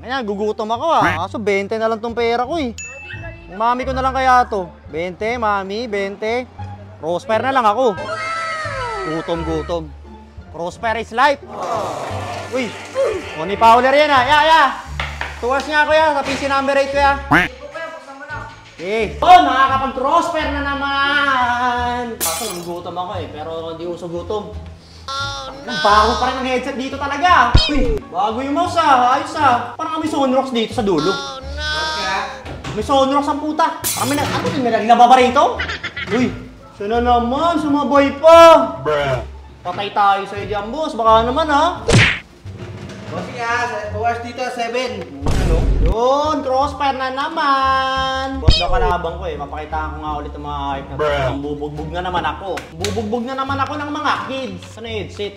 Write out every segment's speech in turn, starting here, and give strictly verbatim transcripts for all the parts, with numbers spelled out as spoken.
Kanya, gugutom ako ah. Kaso twenty na lang tong pera ko eh. Yung mami ko na lang kaya to. twenty, mami, twenty. Prosper na lang ako. Gutom, gutom. Prosper is life. Uy, Tony Fowler yan ah. Ya, ya. Tuwas nga ako ya, sa P C number eight ko ya. Eh, oh, nakakapag-prosper na naman. Kaso nang gutom ako eh, pero hindi uso gutom. Ang bago pa rin ang headset dito talaga. Uy, bago yung mouse ah, ayos ah. Parang may Sonrox dito sa dulo. May Sonrox ang puta. Parang may, ano yung naglaba ba rito? Uy, sana naman, sumabay pa. Patay tayo sa'yo dyan, boss. Baka naman ha. Bossing ah, buwas dito, seven. Ano? Yun, crossfire na naman. Boss daw kalabang ko eh. Papakita ko nga ulit ang mga hype na to. Ang bubugbog na naman ako. Bubugbog na naman ako ng mga kids. Ano headset?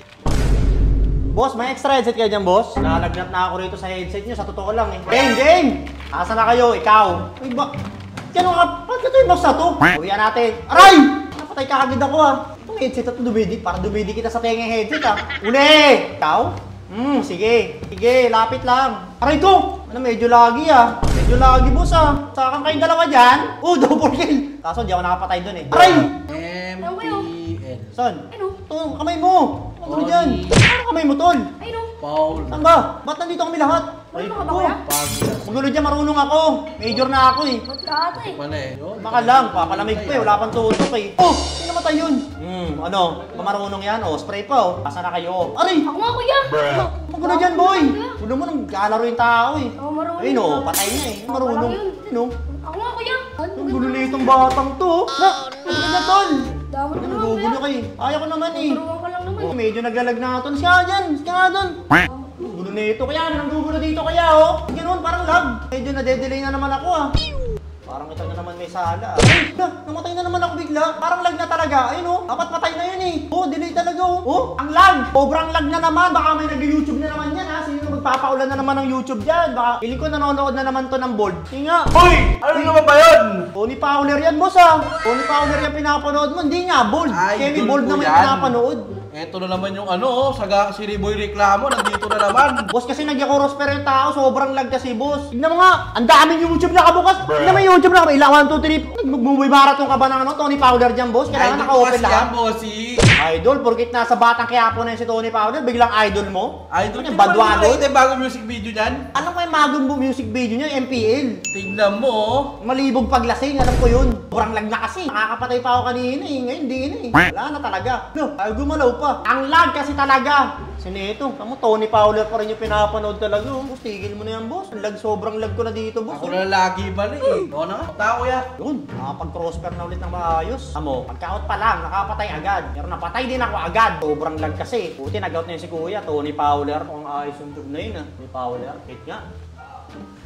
Boss, may extra headset kayo dyan, boss? Nalagnat na ako rito sa headset nyo. Sa totoo lang eh. Game, game! Asa na kayo? Ikaw? Uy, ba? Diyan ka, ba't ka ito yung boss na to? Uwihan natin. Aray! Napatay ka agad ako ah. Itong headset na ito, dumidi. Parang dumidi kita sa tenga headset ah. Uli! Ikaw? Hmm, sige. Sige, lapit lang. Aray ko! Ano, medyo lagi ah. Medyo lagi, boss ah. Sakan kayong dalawa dyan. Oh, double kill. Kaso, di ako nakapatay dun eh. Aray! M P L. Saan? Ano? Ito, kamay mo. Ano dyan? Ano kamay mo, tol? Ay, no. Paul. Saan ba? Ba't nandito kami lahat? Ano ka ba, kuya? Magulo dyan, marunong ako. Major na ako eh. Ba't ka ata eh? Wala eh. Yun. Baka lang, papalamig pa eh. Wala pang tutok eh. Oh! Sino namatay yun? Hmm, ano? Mamarunong yan? Oh, spray pa oh. Asa na kayo? Aray! Ako nga, kuya. Magulo dyan, boy! Gulo mo nang galaro yung tao eh. Ako marunong. Ayun oh, patay na eh. Marunong. Ayun oh. Ako nga, kuya. Ang gulo na itong batang to. Na! Ano na tol? Damot ka naman, Nagugulo kuya. kayo. Ayaw ko naman eh. Turuan ka lang naman. Oh, medyo naglalag na ito. Siya dyan! Siya dyan! Gulo na ito. Kaya, nanggugulo dito kaya oh. Ganun, parang lag. Medyo nade-delay na naman ako ah. Parang ito na naman may sala. Ay, na, namatay na naman ako bigla. Parang lag na talaga. Ayun oh, dapat patay na yun eh. Oh, delay talaga oh. Oh, ang lag. Sobrang lag na naman. Baka may nag-YouTube na naman yan ha. Sino magpapaulan na naman ng YouTube dyan? Baka piling ko nanonood na naman to ng bold. Sige nga. Hoy! Ano naman ba yun? Tony Fowler yan, boss ah. Tony Fowler yan pinapanood mo. Hindi nga, bold. Ay, Kemi idol bold ko naman yan. yung pinapanood. Eto na naman yung ano, oh, saga si Riboy reklamo, nandito na naman. Boss kasi nag-crossper yung tao, sobrang lag kasi boss. Tignan mo nga, ang daming YouTube na kabukas. Tignan mo yung YouTube na kabukas. Ilang one, two, three. Nag-movie marathon ka ba ng ano, Tony Fowler dyan, boss? Kailangan naka-open lahat. Bossy. Idol, porkit nasa batang Quiapo na yun si Tony Fowler, biglang idol mo? Idol Ano, ka badwago? Ito yung bagong music video dyan. Alam ko yung magong music video niya, M P L. Tignan mo, oh. Malibog paglasing, alam ko yun. Sobrang lag na kasi. Nakakapatay pa ako kanina eh. Ngayon, hindi na eh. Wala na talaga. No, ay gumalaw pa. Ang lag kasi talaga. Sinito, tamo Tony Fowler pa rin yung pinapanood talaga. Oh. Boss, tigil mo na yan, boss. Ang lag, sobrang lag ko na dito, boss. Ako na lagi bali eh. Oo na nga, tao ya. Yun, nakapag-prosper na ulit ng maayos. Amo, pagka-out pa lang, nakapatay agad. Pero napatay din ako agad. Sobrang lag kasi. Buti nag-out na yun si Kuya, Tony Fowler. Kung ayos yung tube na yun ah. Tony Fowler, hit nga.